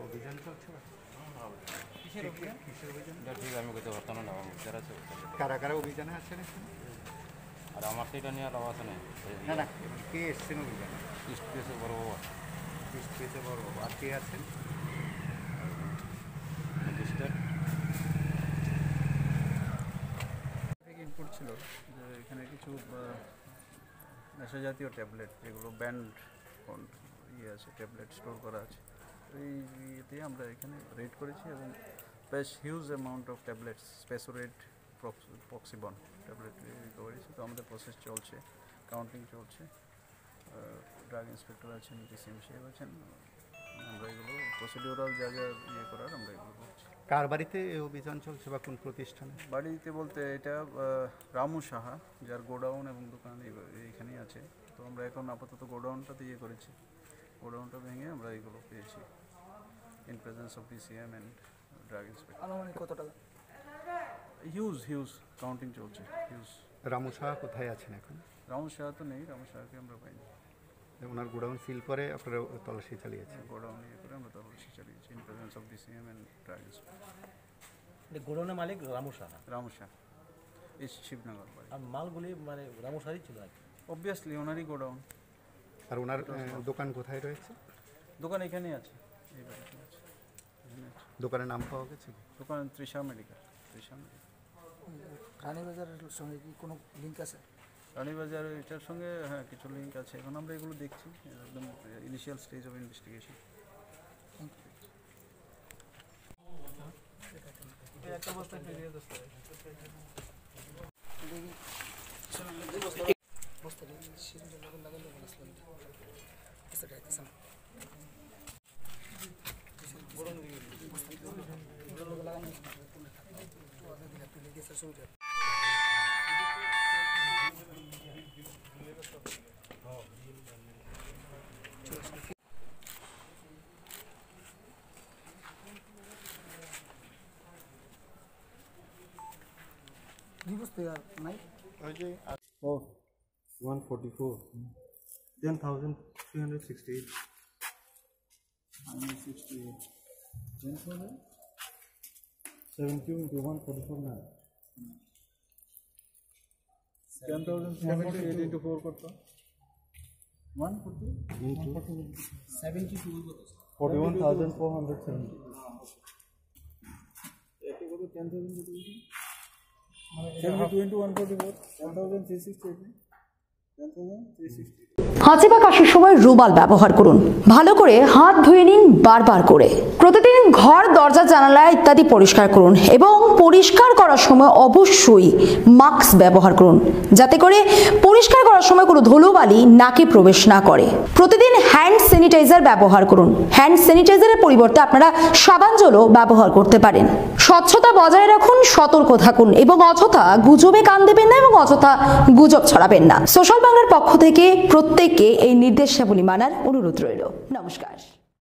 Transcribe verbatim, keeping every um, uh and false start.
অভিযান চলছে কিসের অভিযান কিসের অভিযান ঠিক আমি কইতে পারতাম না যারা আছে কারা কারা অভিযানে আছেন এখানে আর আমার তো এটা নিয়ে আলাপ আছে না না না কে এসছেন অভিযানে ইস্ট পেসে বড় বাবা ইস্ট পেসে বড় বাবা আর কে আছেন ইনপুট ছিল যে এখানে কিছু নেশা জাতীয় ট্যাবলেট যেগুলো ব্যান্ড ইয়ে আছে ট্যাবলেট স্টোর করা আছে এই ইয়েতে আমরা এখানে রেড করেছি এবং বেশ হিউজ অ্যামাউন্ট অফ ট্যাবলেটস স্পেসোরেট পক্সিবন ট্যাবলেট করেছি তো আমাদের প্রসেস চলছে কাউন্টিং চলছে ড্রাগ ইন্সপেক্টর আছেন ডিসিএম সাহেব আছেন আমরা এগুলো প্রসিডিউরাল যা যা ইয়ে করার আমরা এগুলো করছি। কার বাড়িতে এই অভিযান চলছে বা কোন প্রতিষ্ঠানে? বাড়িতে বলতে এটা রামু সাহা যার গোডাউন এবং দোকান এইখানেই আছে তো আমরা এখন আপাতত গোডাউনটাতে ইয়ে করেছি গোডাউনটা ভেঙে আমরা এইগুলো পেয়েছি in presence of DCM and drug inspector. আনুমানিক কত টাকা? হিউজ হিউজ কাউন্টিং চলছে হিউজ। রামু সাহা কোথায় আছেন এখন? রামু সাহা তো নেই, রামু সাহাকে আমরা পাইনি। ওনার গোডাউন সিল করে আপনারা তল্লাশি চালিয়েছেন? গোডাউন ইয়ে করে আমরা তল্লাশি চালিয়েছি in presence of DCM and drug inspector. গোডাউনের মালিক রামু সাহা? রামু সাহা এই শিবনগর বাড়ি। আর মালগুলি মানে রামু সাহাই ছিল আর কি? অবভিয়াসলি ওনারই গোডাউন। আর ওনার দোকান কোথায় রয়েছে? দোকান এখানেই আছে, এই বাড়িতে আছে। দোকানের নাম পাওয়া গেছে? দোকান তৃষা মেডিকেল। তৃষা মেডিকেল। রানীবাজারের সঙ্গে কি কোনো লিঙ্ক আছে? রানীবাজার এটার সঙ্গে হ্যাঁ কিছু লিঙ্ক আছে, এখন আমরা এগুলো দেখছি, একদম ইনিশিয়াল স্টেজ অফ ইনভেস্টিগেশন। একটা বস্তা পেরিয়ে দস্তা বস্তা সিরিঞ্জের লাগা লাগালে ভালো আসলে এটা এটা সাম বড়ন দিকে বস্তা বড় লাগা লাগানো তো আগে দিলে তুলে গেছে সুবিধা। Oh, one forty-four. Ten thousand three hundred sixty-eight. Minus sixty-eight. Ten thousand? Seventy into one forty-four nine. Ten thousand seventy-eight into four करता. One forty? Into seventy-two. forty-one thousand four hundred seventy. ऐसे करो ten thousand seventy-two into one forty-four. Ten thousand three sixty-eight. Ten thousand three sixty. হাঁচি বা কাশির সময় রুমাল ব্যবহার করুন। ভালো করে হাত ধুয়ে নিন বারবার করে। প্রতিদিন ঘর দরজা জানালা ইত্যাদি পরিষ্কার করুন এবং পরিষ্কার করার সময় অবশ্যই মাস্ক ব্যবহার করুন যাতে করে পরিষ্কার করার সময় কোনো ধুলোবালি নাকে প্রবেশ না করে। প্রতিদিন হ্যান্ড স্যানিটাইজার ব্যবহার করুন। হ্যান্ড স্যানিটাইজারের পরিবর্তে আপনারা সাবান জলও ব্যবহার করতে পারেন। স্বচ্ছতা বজায় রাখুন, সতর্ক থাকুন এবং অযথা গুজবে কান দেবেন না এবং অযথা গুজব ছড়াবেন না। সোশ্যাল বাংলার পক্ষ থেকে প্রত্যেককে এই নির্দেশাবলী মানার অনুরোধ রইল। নমস্কার।